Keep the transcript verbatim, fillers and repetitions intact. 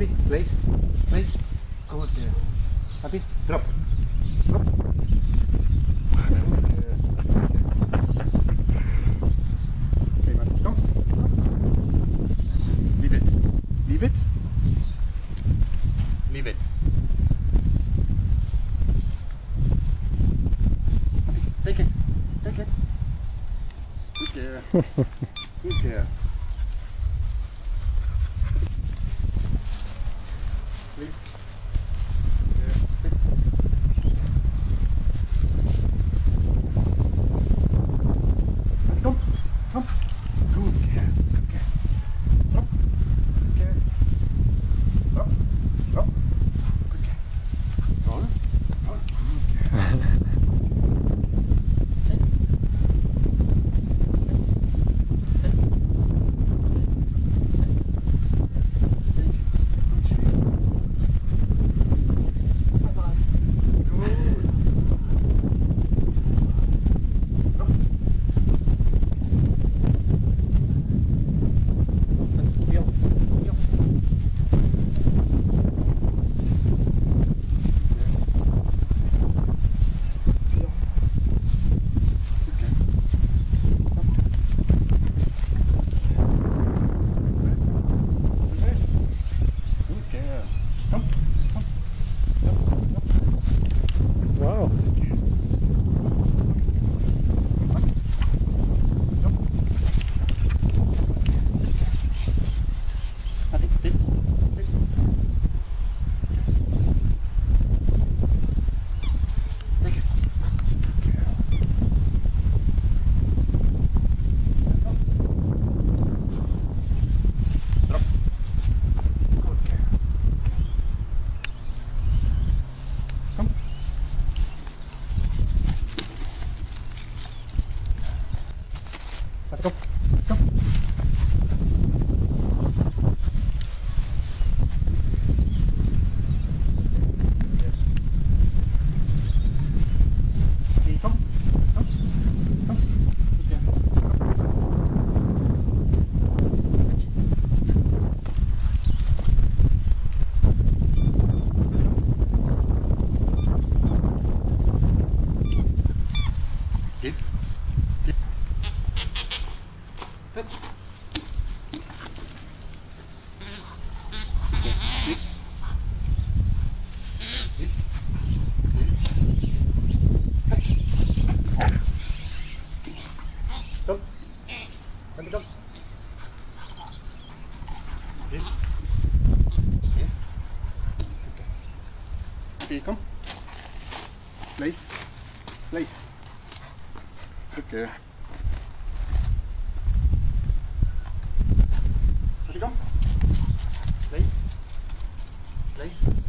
Happy, place, place. Good there. Happy, drop. Drop. Okay, man, come. Leave it. Leave it. Leave it. Happy, take it. Take it. Good there. Good there. Leave. There. Sit. Come. Come. Good care. Good care. Drop. Good care. Drop. Drop. Good care. Roll. Roll. Good care. Wow. Happy, sit. Sit. Take it. Drop. Good care. Come. Happy, come. Come. Happy, come. Come. Come. Good care. Give. Give. Good. Okay. Give. Give. Come. Come, come. Give. Give. Okay. Okay, come. Place. Place. Okay. Happy, come. Place. Place.